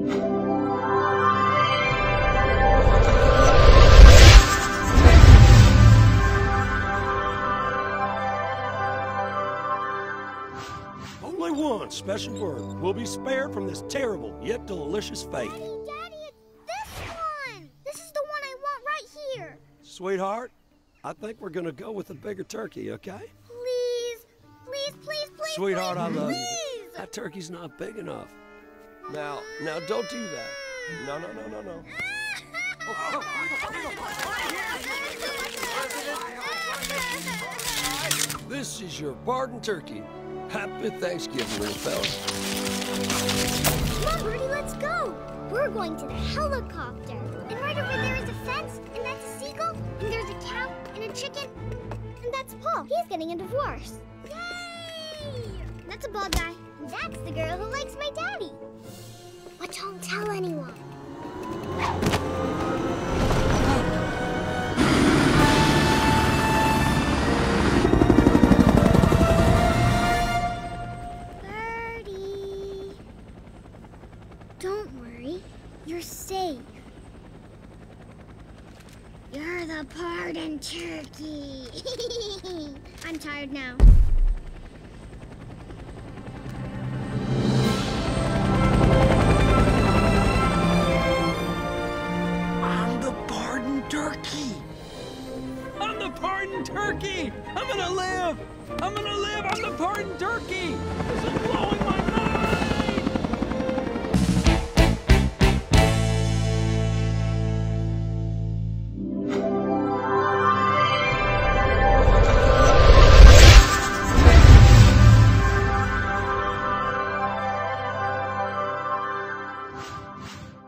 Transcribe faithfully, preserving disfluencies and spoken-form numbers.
Only one special word will be spared from this terrible yet delicious fate. Daddy, Daddy, it's this one! This is the one I want right here! Sweetheart, I think we're gonna go with a bigger turkey, okay? Please, please, please, please, Sweetheart, please, I love please. you, but that turkey's not big enough. Now, now don't do that. No, no, no, no, no. This is your pardon turkey. Happy Thanksgiving, little fella. Come on, Rudy, let's go. We're going to the helicopter. And right over there is a fence, and that's a seagull, and there's a cow, and a chicken, and that's Paul. He's getting a divorce. Yay! And that's a bald guy, and that's the girl who likes my daddy. But don't tell anyone. Birdie. Don't worry, you're safe. You're the pardon turkey. I'm tired now. Turkey! I'm the pardon turkey! I'm gonna live! I'm gonna live! I'm the pardon turkey! This is blowing my